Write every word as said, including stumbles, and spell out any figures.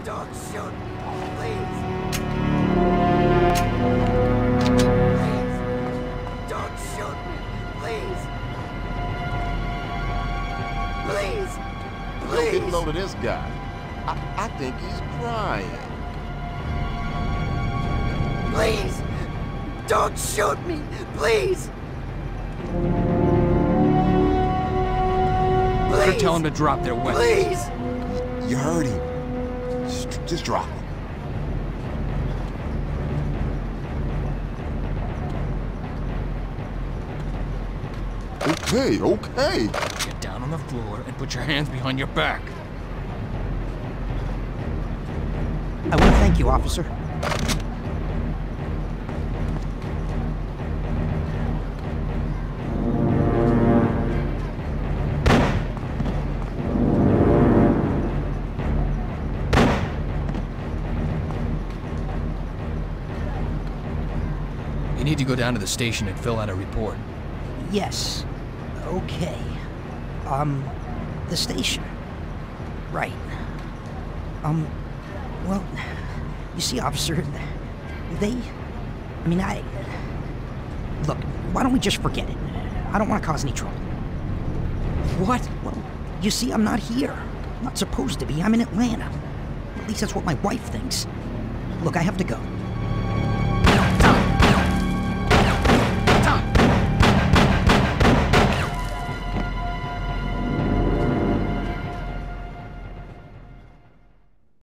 Don't shoot me, please. Please. Don't shoot me, please. Please. Please. Get a load of this guy. I, I think he's crying. Please. Don't shoot me, please. Better tell him to drop their weapons. Please. You heard him. Just, just drop him. Okay, okay. Get down on the floor and put your hands behind your back. I want to thank you, officer. You need to go down to the station and fill out a report. Yes. Okay. Um, the station. Right. Um, well, you see, officer, they... I mean, I... Look, why don't we just forget it? I don't want to cause any trouble. What? Well, you see, I'm not here. I'm not supposed to be. I'm in Atlanta. At least that's what my wife thinks. Look, I have to go.